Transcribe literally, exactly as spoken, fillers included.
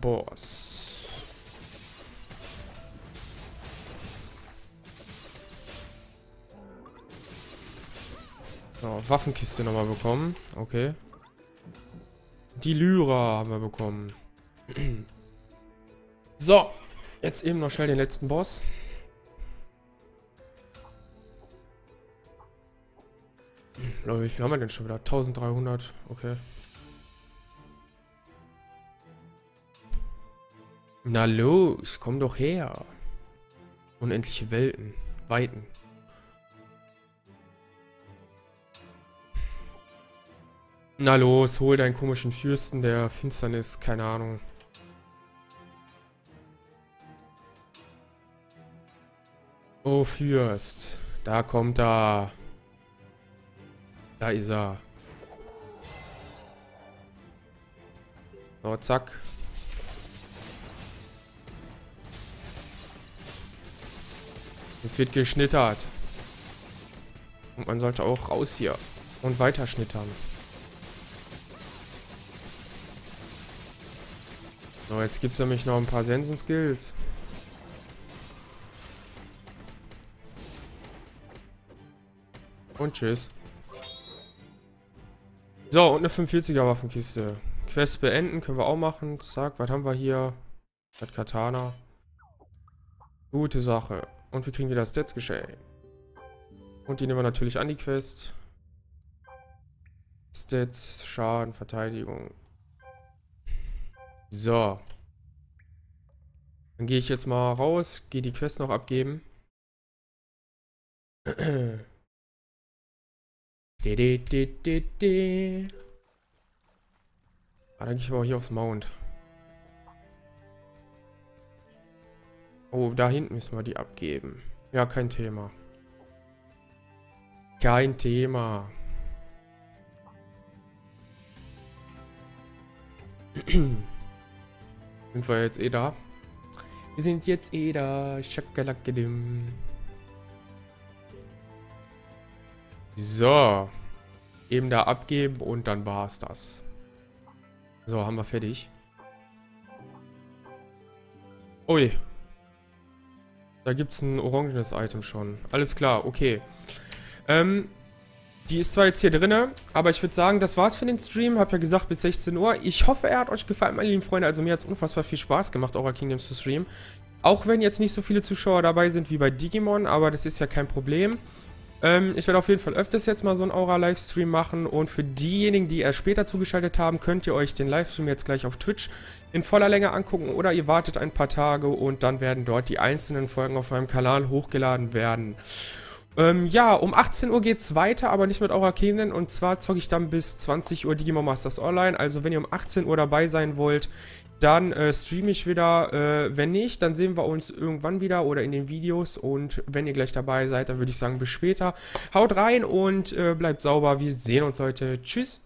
Boss. So, Waffenkiste nochmal bekommen. Okay. Die Lyra haben wir bekommen. So. Jetzt eben noch schnell den letzten Boss. Leute, wie viel haben wir denn schon wieder? dreizehnhundert. Okay. Na los, komm doch her. Unendliche Welten. Weiten. Na los, hol deinen komischen Fürsten der Finsternis. Keine Ahnung. Oh Fürst. Da kommt er. Da ist er. So, zack. Jetzt wird geschnittert. Und man sollte auch raus hier. Und weiter schnittern. So, jetzt gibt es nämlich noch ein paar Sensen-Skills. Und tschüss. So, und eine fünfundvierziger Waffenkiste. Quest beenden können wir auch machen. Zack, was haben wir hier? Das Katana. Gute Sache. Und wir kriegen wieder Stats geschenkt. Und die nehmen wir natürlich an, die Quest. Stats, Schaden, Verteidigung. So. Dann gehe ich jetzt mal raus, gehe die Quest noch abgeben. De, de, de, de, de. Ah, dann gehe ich aber hier aufs Mount. Oh, da hinten müssen wir die abgeben. Ja, kein Thema. Kein Thema. Sind wir jetzt eh da? Wir sind jetzt eh da. Schakalakadim. So. Eben da abgeben und dann war es das. So, haben wir fertig. Ui. Da gibt es ein orangenes Item schon. Alles klar, okay. Ähm, die ist zwar jetzt hier drinne, aber ich würde sagen, das war's für den Stream. Hab ja gesagt, bis sechzehn Uhr. Ich hoffe, er hat euch gefallen, meine lieben Freunde. Also mir hat es unfassbar viel Spaß gemacht, Aura Kingdoms zu streamen. Auch wenn jetzt nicht so viele Zuschauer dabei sind wie bei Digimon, aber das ist ja kein Problem. Ähm, ich werde auf jeden Fall öfters jetzt mal so einen Aura-Livestream machen. Und für diejenigen, die erst später zugeschaltet haben, könnt ihr euch den Livestream jetzt gleich auf Twitch in voller Länge angucken. Oder ihr wartet ein paar Tage und dann werden dort die einzelnen Folgen auf meinem Kanal hochgeladen werden. Ähm, ja, um achtzehn Uhr geht's weiter, aber nicht mit Aura Kingdom. Und zwar zocke ich dann bis zwanzig Uhr Digimon Masters Online. Also wenn ihr um achtzehn Uhr dabei sein wollt, dann äh, streame ich wieder. Äh, wenn nicht, dann sehen wir uns irgendwann wieder oder in den Videos. Und wenn ihr gleich dabei seid, dann würde ich sagen, bis später. Haut rein und äh, bleibt sauber. Wir sehen uns heute. Tschüss.